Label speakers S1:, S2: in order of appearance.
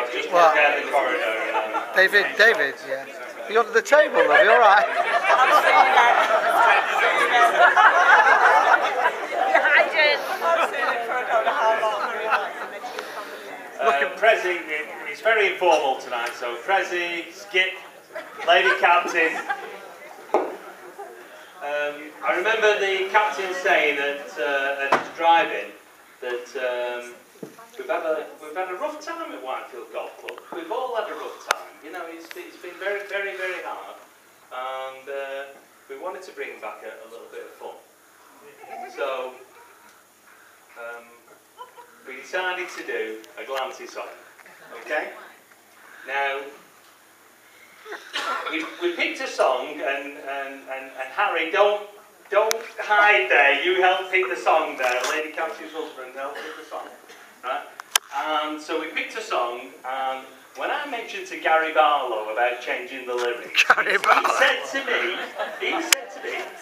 S1: I've just walked down the corridor.
S2: David, yeah. You're under the table, love, you alright?
S1: Prezi, it's very informal tonight, so Prezi, Skip, Lady Captain. I remember the captain saying at his driving that we've had a rough time at Whitefield Golf Club. We've all had a rough time. You know, it's been very, very, very hard, and we wanted to bring back a little bit of fun. So we decided to do a Glancy song. Okay. Now we picked a song, and Harry, don't hide there. You helped pick the song there. Lady Captain's husband helped pick the song, right? And so we picked a song, and when I mentioned to Gary Barlow about changing the lyrics, he said to me,